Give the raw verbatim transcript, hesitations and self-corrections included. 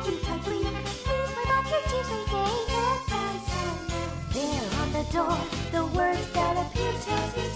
you tightly. Please wipe off your tears and say goodbye, Santa. There on the door, the words that appear tells you